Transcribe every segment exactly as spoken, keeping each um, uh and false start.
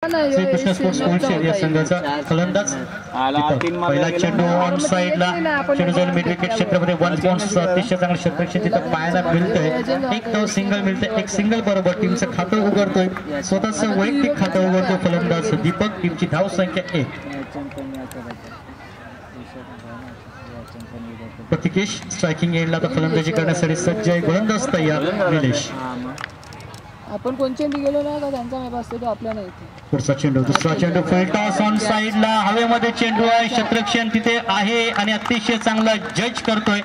Shrikrishna sports cold या संघाचा फलंदाज पहिला चेंडू ऑन साइडला चेंडू जाईल मिड विकेट क्षेत्रामध्ये वन पॉइंट अतिशय चांगलं क्षेत्ररक्षण तिथं पाहायला मिळतंय. एक धाव सिंगल मिळते, एक सिंगल बरोबर टीमचं खातं उघडतोय, स्वतःचं वैयक्तिक खातं उघडतोय फलंदाज दीपक. टीमची धाव संख्या एक. प्रतिकेश स्ट्रायकिंग एंडला आता फलंदाजी करण्यासाठी सज्ज आहे. गोलंदाज तयार निलेश. आपण कोण चेंडू गेलो ना का त्यांचा मॅच असतो तो आपल्या नाही. पुढचा चेंडू दुसरा चेंडू फुल टॉस ऑन साइडला हवेमध्ये चेंडू आहे, क्षेत्ररक्षण तिथे आहे आणि अतिशय चांगला जज करतोय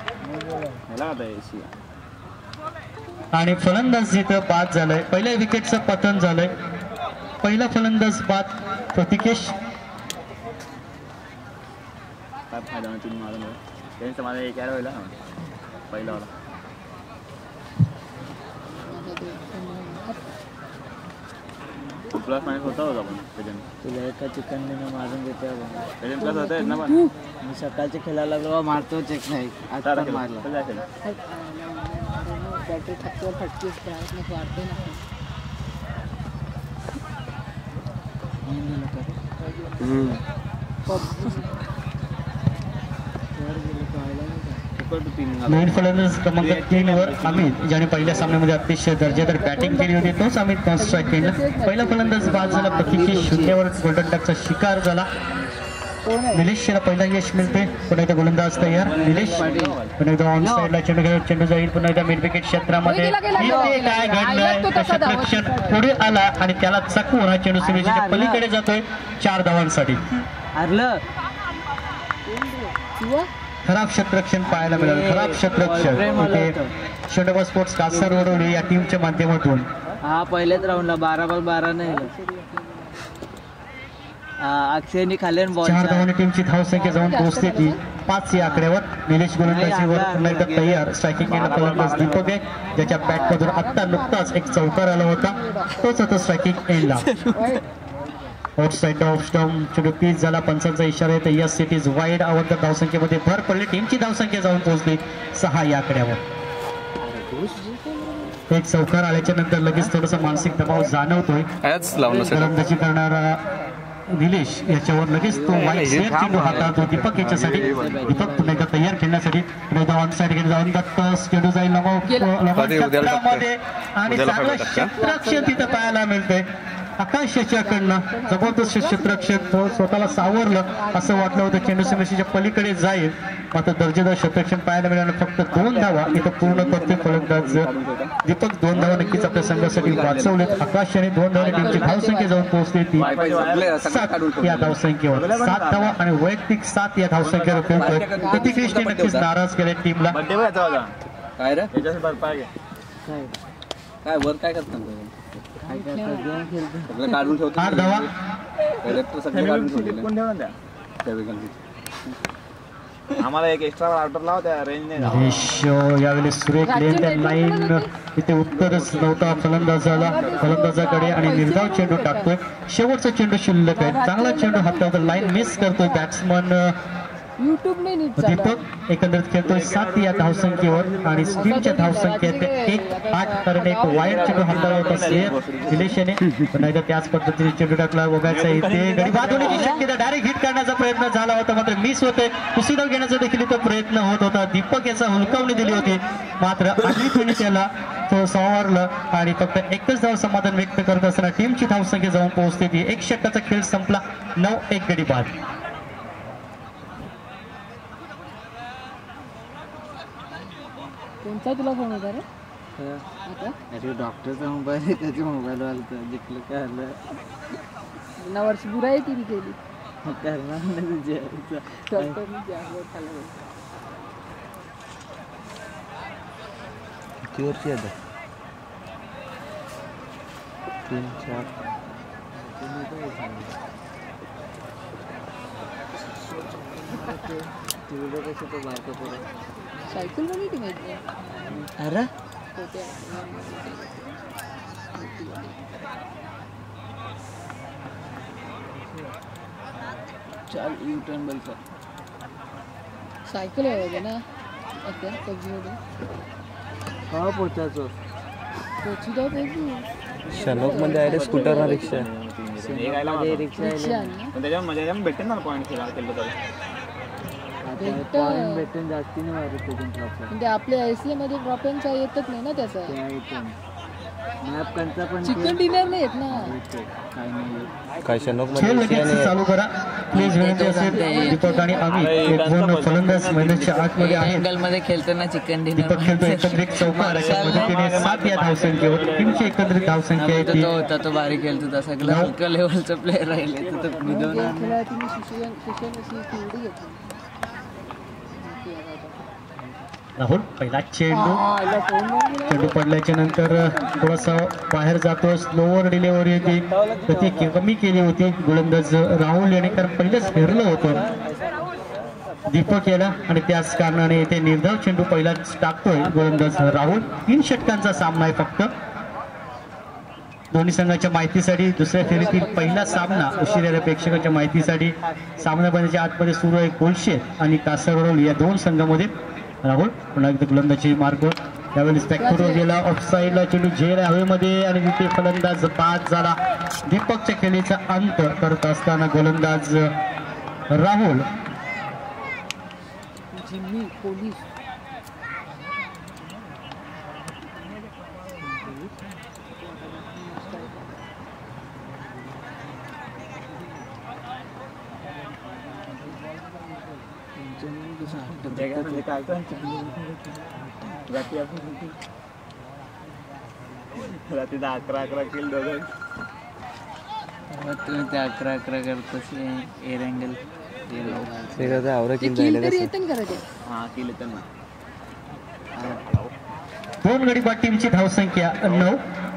आणि फलंदाज जिथं बाद झालाय. पहिल्या विकेटचं पतन झालंय. पहिला फलंदाज बाद प्रतिकेश. प्लस माइनस होता होता पण तुला एका चिकनने मारून देते प्लस होते ना. पण मी सकाळचे खेळायला लागलो मारतो चेक नाही आता मारला बॅटरी ठक्कर फटकीच वाढते ना. नवीन फलंदाज क्रमांक तीन वर अमित ज्याने पहिल्या सामन्यामध्ये अतिशय दर्जेदार बॅटिंग केली होती तोच अमित नॉन स्ट्राईक केला. पहिला फलंदाज बाद झाला. प्रतिकेश शून्यावर गोल्डन डकचा शिकार झाला. निलेशला पहिला यश मिळते. पुन्हा एकदा गोलंदाज तयार निलेश. पुन्हा एकदा ऑन साइडला चेंडू चेंडू जाईल. पुन्हा एकदा मिड विकेट क्षेत्रामध्ये काय घडलंय क्षेत्ररक्षण पुढे आला आणि त्याला चकवून हा चेंडू सीमेच्या पलीकडे जातोय चार धावांसाठी. खराब क्षेत्ररक्षण पाहायला मिळालं. खराब क्षेत्ररक्षण इथे षडवा स्पोर्ट्स कासारवडवली या टीमच्या माध्यमातून. हा पहिल्याच राऊंडला बारा बॉल बारा नाही अक्षयनी खाली चार धावांनी टीमची धावसंख्या जाऊन पोहोचते ती पाच या आकड्यावर. निलेश गोलंदाजीवर पुन्हा एकदा तयार. स्ट्रायकिंग केला फलंदाज दीपक आहे ज्याच्या बॅटमधून आत्ता नुकताच एक चौकार आला होता तोच आता स्ट्रायकिंग एंडला. आउट साइड ऑफ स्टंप चेंडू पीच झाला. पंचांचा इशारा येतो यस इट इज वाईड. आवडत्या धावसंख्येमध्ये भर पडली. टीमची धावसंख्या जाऊन पोहोचली सहा या आकड्यावर. एक चौकार आल्याच्या नंतर लगेच थोडासा मानसिक दबाव जाणवतोय. गोलंदाजी करणारा निलेश याच्यावर लगेच तो वाईट सेफ चेंडू हाताळतो दीपक याच्यासाठी. दीपक पुन्हा एकदा तयार खेळण्यासाठी ऑन साइड घेऊन जाऊन दत्तस चेंडू जाईल मध्ये आणि चांगलं क्षेत्ररक्षण तिथं पाहायला मिळतंय. आकाश याच्याकडनं जबरदस्त क्षेत्ररक्षण स्वतःला सावरलं असं वाटलं होतं. चेंडू सीमेच्या पलीकडे जाईल मात्र दर्जेदार क्षेत्ररक्षण पाहायला मिळालं. फक्त दोन धावा इथं पूर्ण करते फलंदाज दीपक. दोन धावा नक्कीच आपल्या संघासाठी वाचवलेत. आकाश यांनी दोन धावा टीमची धावसंख्या जाऊन पोहोचली ती सात या धावसंख्येवर. सात धावा आणि वैयक्तिक सात या धावसंख्येवर खेळतोय. प्रतिकेशने नक्कीच नाराज केले टीमला. काय रे काय वर काय करतात काढून ठेवतो. आठ धावा आम्हाला एक एक्स्ट्रा ऑर्डर लाव त्या रेंज नाही. यावेळी सुरेख लेन लाईन इथे उत्तरच नव्हता फलंदाजाला फलंदाजाकडे आणि निर्धाव चेंडू टाकतोय. शेवटचा चेंडू शिल्लक आहे. चांगला चेंडू हातावर लाईन मिस करतोय बॅट्समन दीपक. एकंदरीत खेळतोय सात या धावसंख्येवर आणि टीमच्या धावसंख्येत एक आठ कारण एक वाईट चेंडू हाताळला होता निलेश याने. पुन्हा एकदा त्याच पद्धतीने चेंडू टाकला वगायचा. इथे गडी बाद होण्याची शक्यता. डायरेक्ट हिट करण्याचा प्रयत्न झाला होता मात्र मिस होतोय. कुस्ती डाव घेण्याचा देखील इथं प्रयत्न होत होता. दीपक याचा हुलकावणी दिली होती मात्र अजितने त्याला तो सावरलं आणि फक्त एकच धाव समाधान व्यक्त करत असताना टीमची धावसंख्या जाऊन पोहोचते ती एक षटकाचा खेळ संपला. नऊ एक गडी बाद. कोणता तुला फोन होता रे? अरे डॉक्टरचा मोबाईल आहे त्याच्या मोबाईल वाला जिंकलं काय आलं ना वर्ष बुराई केली केली करणार नाही डॉक्टरने जागवर खाल्लं. किती वर्षी आता? तीन चार सायकल मध्ये ती माहिती अरे चाल यू टर्न बोलतो सायकल आहे ना आता पबजी मध्ये हा पोचायचो पोची जाऊ पाहिजे शनोक मध्ये आहे रे स्कूटर ना रिक्षा रिक्षा त्याच्यावर मजा भेटेल ना पॉईंट केला केलं पॉईंट भेटून जास्ती नाही मारत म्हणजे आपल्या आयसीए मध्ये ड्रॉपिंगचा येतच नाही ना त्याचा मॅप कंचा पण चिकन डिनर नाही येत ना काय नाही काय शनोक खेळ मध्ये लगेच चालू करा प्लीज. विनंती असेल दीपक आणि आम्ही एक दोन फलंदाज मैदानाच्या आतमध्ये आहेत. अँगल मध्ये खेळताना चिकन डिनर दीपक खेळतो एकंदरीत चौकार अशा पद्धतीने सात या धावसंख्येवर टीमची एकंदरीत धावसंख्या आहे ती तो होता तो बारीक खेळतो तसा हलक्या लेवलचा प्लेअर राहिले तर राहुल पहिला चेंडू चेंडू पडल्याच्या नंतर थोडासा बाहेर जातो स्लोवर डिलेव्हरी होती गती कमी केली होती गोलंदाज राहुल याने कारण पहिलेच फिरलं होतं दीपक याला आणि त्याच कारणाने ते निर्धाव चेंडू पहिलाच टाकतोय गोलंदाज राहुल. तीन षटकांचा सामना आहे फक्त दोन्ही संघाच्या माहितीसाठी. दुसऱ्या फेरीतील पहिला सामना उशिरा प्रेक्षकांच्या माहितीसाठी सामना बंदच्या आतमध्ये सुरू आहे गोलशेत आणि कासारवडोली या दोन संघामध्ये. राहुल पुन्हा एकदा गोलंदाजी मार्ग त्यावेळेस बॅकफुटवर गेला ऑफसाईडला चेंडू झेल हवेमध्ये आणि तिथे फलंदाज बाद झाला. दीपकच्या खेळीचा अंत करत असताना गोलंदाज राहुल रात्री अकरा अकरा किल दोघं तुम्ही ते अकरा अकरा करतोस एअर अँगल दोन गडी बाद टीमची धावसंख्या नऊ.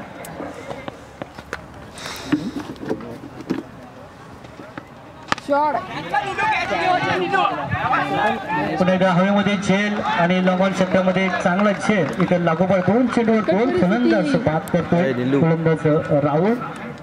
पुन्हा एकदा हवेमध्ये झेल आणि लॉंगॉन क्षेत्रामध्ये चांगला झेल इथे लागोपाठ दोन चेंडूवर दोन फलंदाज बाद करतोय फलंदाज राहुल.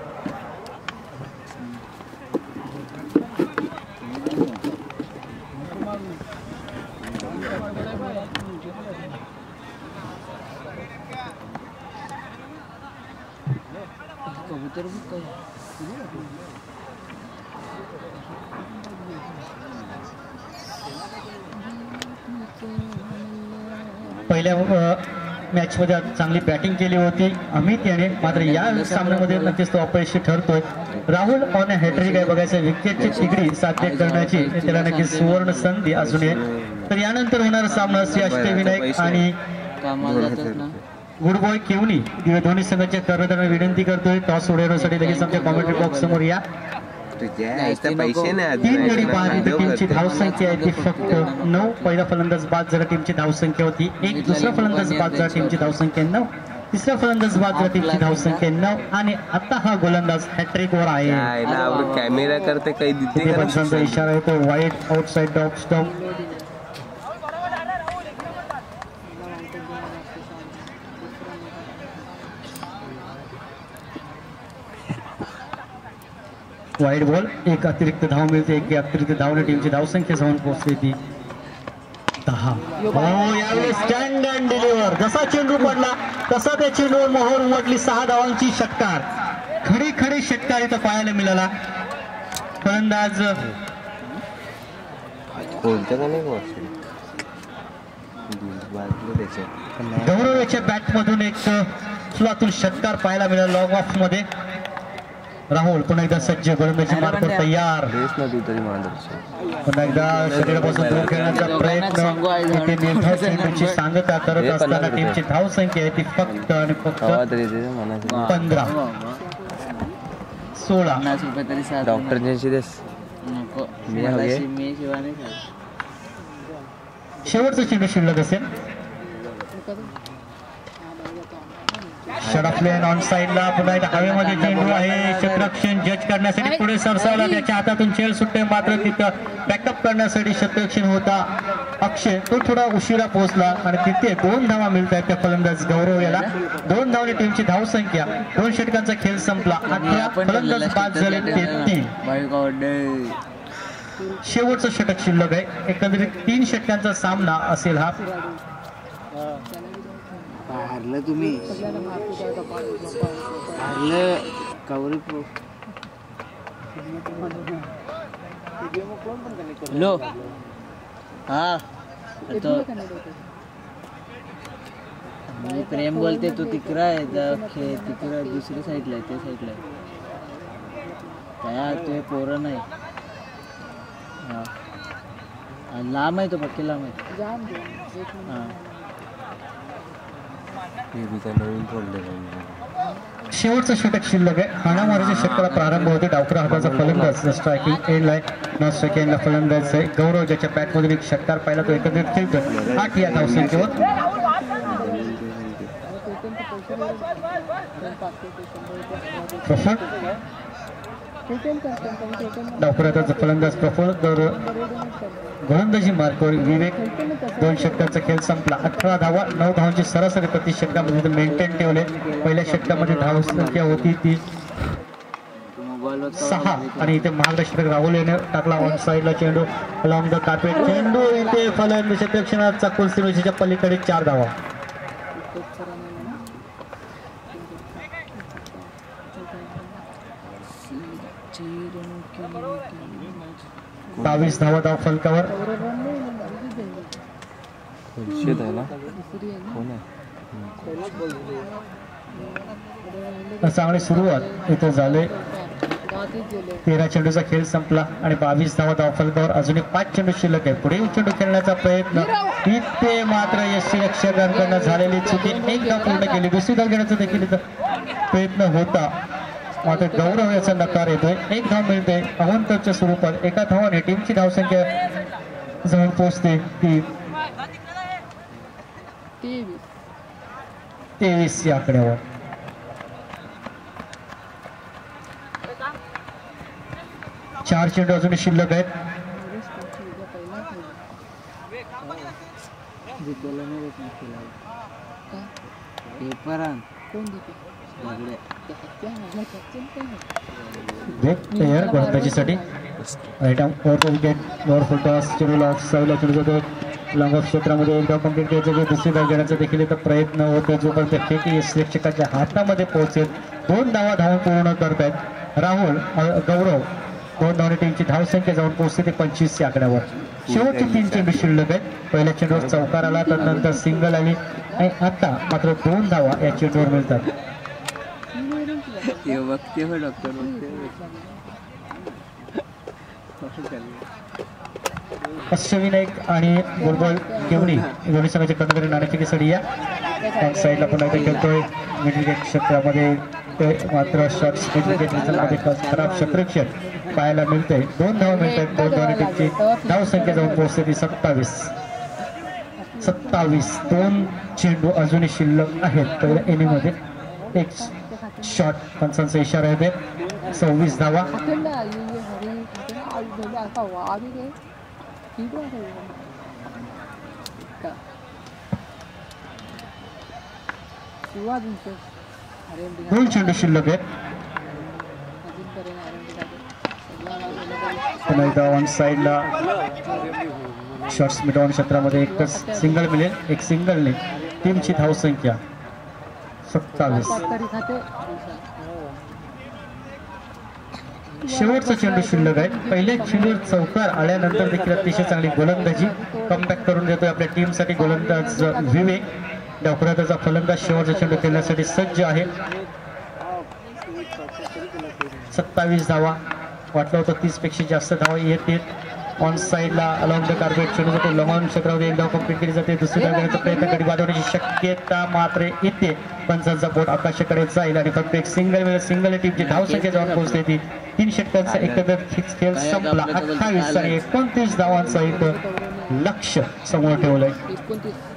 पहिल्या मॅच मध्ये चांगली बॅटिंग केली होती अमित याने मात्र या सामन्यामध्ये नक्कीच तो अपयशी ठरतोय. राहुल ऑन हॅट्रिक आहे बघायचं विकेटची तिगडी साध्य करण्याची त्याला नक्कीच सुवर्ण संधी असून आहे. तर यानंतर होणारा सामना श्री अष्टविनायक आणि गुड बॉय केवनी दोन्ही संघाच्या कर्णधारांना विनंती करतोय टॉस उडवण्यासाठी लगेच आमच्या कॉमेंट्री बॉक्स समोर या. तीन गडी बाद टीमची धावसंख्या आहे ती फक्त नऊ. पहिला फलंदाज बाद झाला टीमची धावसंख्या होती एक. दुसरा फलंदाज बाद झाला टीमची धावसंख्या नऊ. तिसरा फलंदाज बाद झाला टीमची धावसंख्या नऊ आणि आता हा गोलंदाज हॅट्रिक वर आहे. कॅमेरा करते काही पंचांचा इशारा येतो वाईट आउटसाइड डॉग स्टॉप. वाईट बॉल एक अतिरिक्त धाव मिळते एक अतिरिक्त धावने टीमची धावसंख्या जाऊन पोहोचली ती दहा. हो यावेळी स्टँड अँड डिलिव्हर जसा चेंडू पडला तसा त्या चेंडूवर मोहर उमटली. सहा धावांची षटकार खरी खरी षटकार इथं पाहायला मिळाला. फलंदाज गौरव बॅटमधून एक सुलातून षटकार पाहायला मिळाला लॉंग ऑफ मध्ये. राहुल पुन्हा एकदा सज्ज गोलंदाजी मार्ग तयार. पुन्हा एकदा शरीरापासून दूर खेळण्याचा प्रयत्न इथे निर्धाव चेंडूची सांगता करत असताना टीमची धावसंख्या आहे ती फक्त आणि फक्त पंधरा. सोळा डॉक्टर शेवटचा चेंडू शिल्लक असेल. षडफलेन ऑन साईडला पुन्हा एकदा हवेमध्ये चेंडू आहे. क्षेत्ररक्षण जज करण्यासाठी पुढे सरसावला त्याच्या हातातून चेल सुटते मात्र तिथं बॅकअप करण्यासाठी क्षेत्ररक्षण होता अक्षय तो थोडा उशिरा पोहोचला आणि तिथे दोन धावा मिळत आहेत त्या फलंदाज गौरव याला. दोन धावने टीमची धावसंख्या. दोन षटकांचा खेळ संपला. अठरा फलंदाज बाद झाले ते तीन. शेवटचं षटक शिल्लक आहे. एकंदरीत तीन षटकांचा सामना असेल हा. हारलं तुम्ही हारलं कवरी प्रो लो हा तो मी प्रेम बोलते तू तिकडं आहे तिकडं दुसऱ्या साईडला आहे त्या साईडला आहे काय तो पोरं नाही हा लांब आहे तो पक्की लांब आहे हा नवीन शेवटचा षटक शिल्लक आहे. हाणामारीच्या षटकाला प्रारंभ होते. डावखरा हाताचा फलंदाज striking end line non striking एंडला फलंदाज आहे गौरव, ज्याच्या बॅटमधून एक षटकार पाहिला तो एकत्रित खेळतो आठ या धावसंख्येवर. डावखऱ्याचा फलंदाज प्रफुल्ल गौरव, गोलंदाजी मार्कवर विवेक. दोन षटकांचा खेळ संपला. अठरा धावा, नऊ धावांची सरासरी प्रति षटकामध्ये मेंटेन ठेवले. पहिल्या षटकामध्ये धावसंख्या होती ती सहा आणि इथे महागडा षटक राहुल याने टाकला ऑन साईडला चेंडू अलॉंग द कार्पेट. चेंडू इथे फलंदाज क्षेत्ररक्षणाचा कुलसिनोशीच्या पलीकडे चार धावा. बावीस धावा धाव फलकावर. चांगली सुरुवात इथे झाले. तेरा चेंडूचा खेळ संपला आणि बावीस धावा धाव फलकावर. अजून एक पाच चेंडू शिल्लक आहे. पुढे चेंडू खेळण्याचा प्रयत्न इथे मात्र यष्टीरक्षकांकडून झालेली चुकी. एक धाव पूर्ण केली. दुसरी धाव घेण्याचा देखील प्रयत्न होता मात्र गौरव याचा नकार येतोय. एक धाव मिळते अवंतरच्या स्वरूपात. एका धावाने टीमची धावसंख्या जवळ पोहोचते ती तेवीस या आकड्यावर. चार चेंडू अजून शिल्लक आहेत. गोलंदाजीसाठी लॉंग ऑफ क्षेत्रामध्ये एक धाव कंप्लीट करायचं. दुसरी धाव घेण्याचा देखील इथं प्रयत्न होतो. जोपर्यंत फेकी प्रेक्षकाच्या हातामध्ये पोहोचेल. दोन धावा धावून पूर्ण करतायत राहुल. गौरव दोन धावणे टीमची धावसंख्या जाऊन पोहोचते ते पंचवीस या आकड्यावर. शेवटचे तीन चेंडू शिल्लक आहेत. पहिल्या चेंडूवर चौकार आला, त्यानंतर सिंगल आली आणि आता मात्र दोन धावा या चेंडूवर मिळतात. अष्टविनायक आणि बुलबुल केवणी दोन्ही संघाचे कर्णधारी नाणेफेकीसाठी या साईडला पुन्हा इथे खेळतोय. मिडल क्षेत्रामध्ये मात्र शॉट्स मध्ये खराब क्षेत्ररक्षण पाहायला मिळते. दोन धावा मिळतात. दोन धावणे टीमची धावसंख्या जाऊन पोहोचते ती सत्तावीस सत्तावीस. दोन चेंडू अजूनही शिल्लक आहेत पहिल्या इनिंगमध्ये. एक शॉट पंचांचा इशारा येते. सव्वीस धावा. दोन चेंडू शिल्लक आहेत. पुन्हा एकदा ऑन साईडला शॉट्स मिडॉन क्षेत्रामध्ये एकच सिंगल मिळेल. एक सिंगलने टीमची धावसंख्या सत्तावीस. शेवटचा चेंडू शिल्लक आहे. पहिल्या चेंडूवर चौकार आल्यानंतर देखील अतिशय चांगली गोलंदाजी कमबॅक करून देतोय आपल्या टीमसाठी गोलंदाज विवेक. डावखुऱ्याचा फलंदाज शेवटचा चेंडू खेळण्यासाठी सज्ज आहे. सत्तावीस धावा. वाटलं होतं तीस पेक्षा जास्त धावा येतील. ऑन साईडला अलॉंग द कार्पेट चेंडू जातो. लॉंग क्षेत्रामध्ये एक धाव कंप्लीट केली जाते. दुसरी धाव घेण्याचा प्रयत्न कधी वाढवण्याची शक्यता मात्र येते. पंचांचा बोट आकाशाकडे जाईल आणि फक्त एक सिंगल वेळ सिंगल टीमची धावसंख्या जाऊन पोहोचते ती तीन षटकांचा एकत्रित खेळ संपला. अठ्ठावीस आणि एकोणतीस धावांचा इथं लक्ष समोर ठेवलंय.